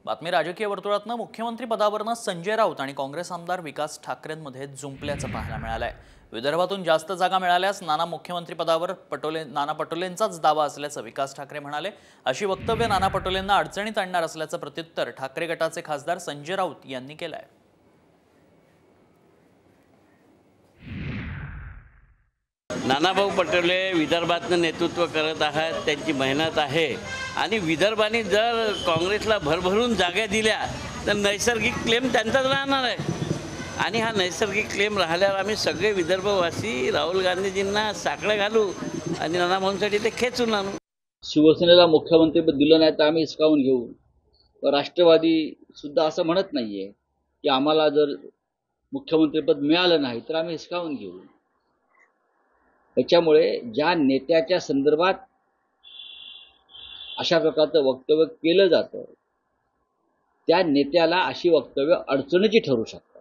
बातमी राजकीय वर्तुळातनं मुख्यमंत्री पदावरनं संजय राऊत आणि काँग्रेस आमदार विकास ठाकरेंमध्ये जुंपल्याचं पाहायला मिळालंय। विदर्भातून जास्त जागा मिळाल्यास मुख्यमंत्री पदावर नाना पटोलेंचाच दावा असल्याचं विकास ठाकरे म्हणाले। अशी वक्तव्य नाना पटोलेंना अडचणीत आणणार असल्याचं प्रत्युत्तर ठाकरे गटाचे खासदार संजय राऊत यांनी केलंय। नानाभाऊ पटोले विदर्भातनं नेतृत्व करत आहेत, त्यांची मेहनत आहे आणि विदर्भाने जर काँग्रेसला भरभरून जागा दिल्या तर नैसर्गिक क्लेम त्यांचाच राहणार आहे आणि हा नैसर्गिक क्लेम राहिल्यावर आम्ही सगळे विदर्भवासी राहुल गांधीजींना साकडं घालू आणि नानाभाऊंसाठी ते खेचून आणू। शिवसेनेला मुख्यमंत्रीपद दिलं नाही तर आम्ही हिसकावून घेऊ। राष्ट्रवादी सुद्धा असं म्हणत नाहीये की आम्हाला जर मुख्यमंत्रीपद मिळालं नाही तर आम्ही हिसकावून घेऊ। त्याच्यामुळे ज्या नेत्याच्या संदर्भात अशा प्रकारचं वक्तव्य केलं जातं त्या नेत्याला अशी वक्तव्य अडचणीची ठरू शकतात।